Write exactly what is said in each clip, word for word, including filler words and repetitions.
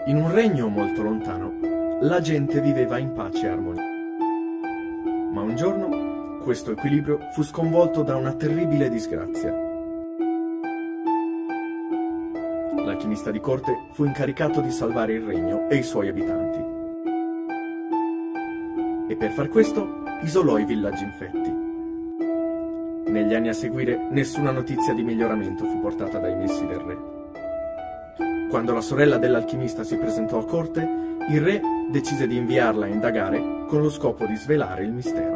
In un regno molto lontano, la gente viveva in pace e armonia. Ma un giorno, questo equilibrio fu sconvolto da una terribile disgrazia. L'alchimista di corte fu incaricato di salvare il regno e i suoi abitanti. E per far questo, isolò i villaggi infetti. Negli anni a seguire, nessuna notizia di miglioramento fu portata dai messi del re. Quando la sorella dell'alchimista si presentò a corte, il re decise di inviarla a indagare con lo scopo di svelare il mistero.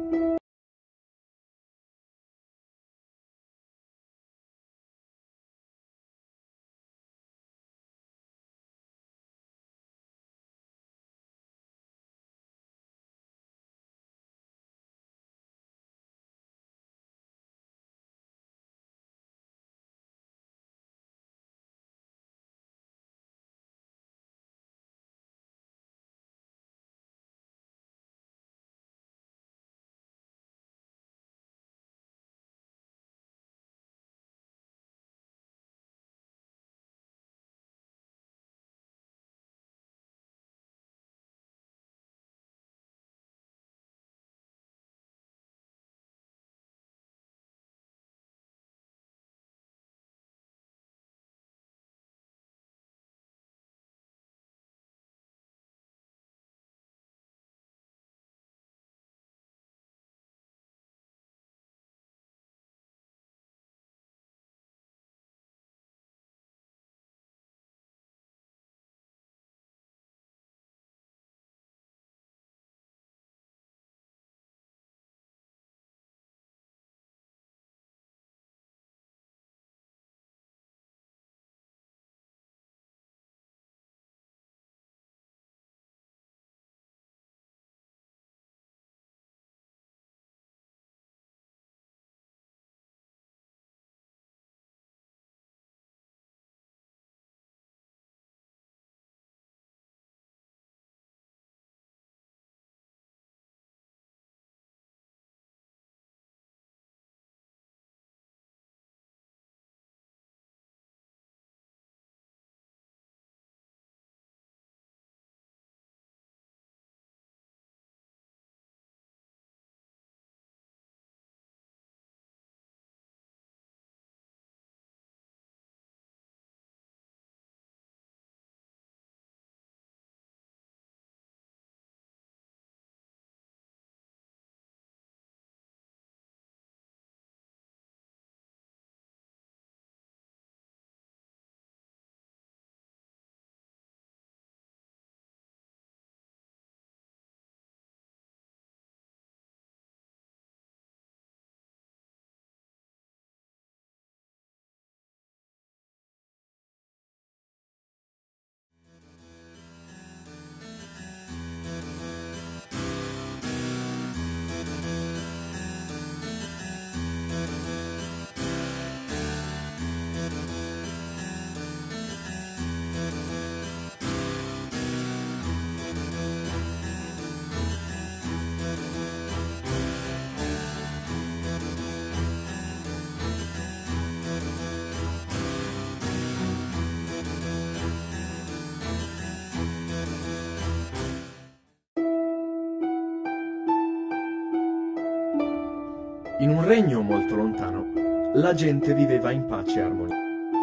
In un regno molto lontano, la gente viveva in pace e armonia.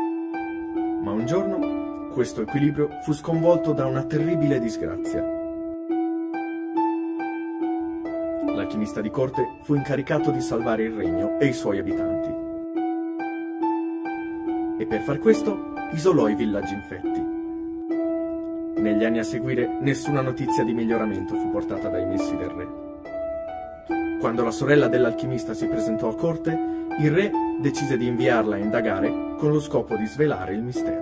Ma un giorno, questo equilibrio fu sconvolto da una terribile disgrazia. L'alchimista di corte fu incaricato di salvare il regno e i suoi abitanti. E per far questo, isolò i villaggi infetti. Negli anni a seguire, nessuna notizia di miglioramento fu portata dai messi del re. Quando la sorella dell'alchimista si presentò a corte, il re decise di inviarla a indagare con lo scopo di svelare il mistero.